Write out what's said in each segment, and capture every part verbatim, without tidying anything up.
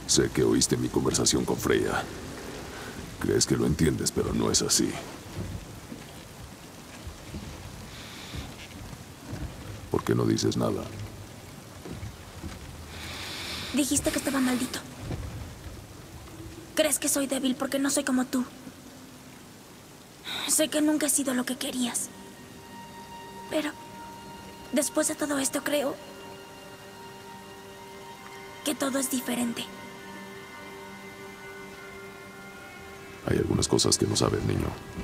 Sé que oíste mi conversación con Freya. Crees que lo entiendes, pero no es así. ¿Por qué no dices nada? Dijiste que estaba maldito. Crees que soy débil porque no soy como tú. Sé que nunca he sido lo que querías. Pero después de todo esto creo que todo es diferente. Hay algunas cosas que no sabes, niño.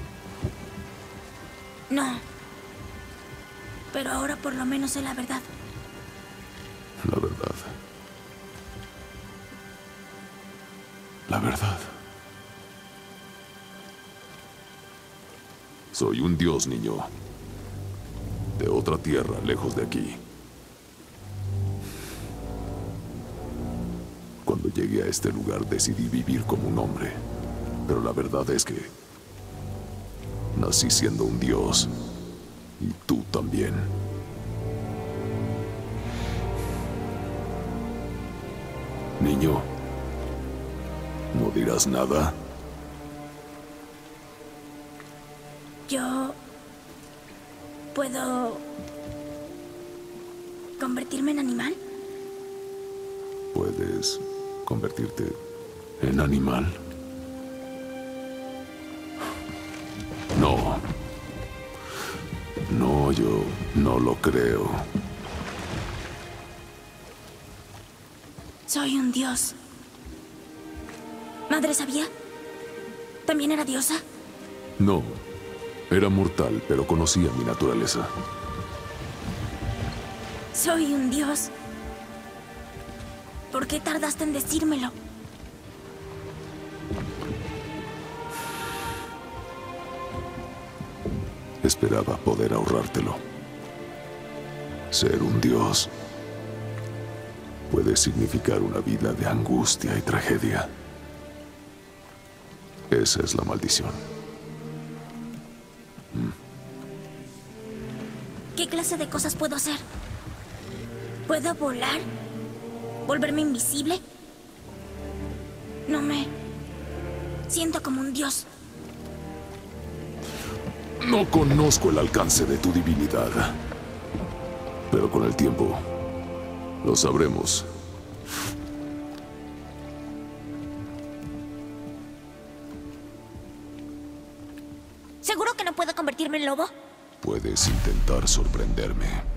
No. Pero ahora por lo menos sé la verdad. La verdad. La verdad. Soy un dios, niño. De otra tierra, lejos de aquí. Cuando llegué a este lugar decidí vivir como un hombre. Pero la verdad es que nací siendo un dios. Y tú también. Niño, ¿no dirás nada? Yo... ¿puedo convertirme en animal? ¿Puedes convertirte en animal? No. No, yo no lo creo. Soy un dios. ¿Madre sabía? ¿También era diosa? No. Era mortal, pero conocía mi naturaleza. Soy un dios. ¿Por qué tardaste en decírmelo? Esperaba poder ahorrártelo. Ser un dios puede significar una vida de angustia y tragedia. Esa es la maldición. ¿Qué clase de cosas puedo hacer? ¿Puedo volar? ¿Volverme invisible? No me siento como un dios. No conozco el alcance de tu divinidad, pero con el tiempo lo sabremos. ¿Seguro que no puedo convertirme en lobo? Puedes intentar sorprenderme.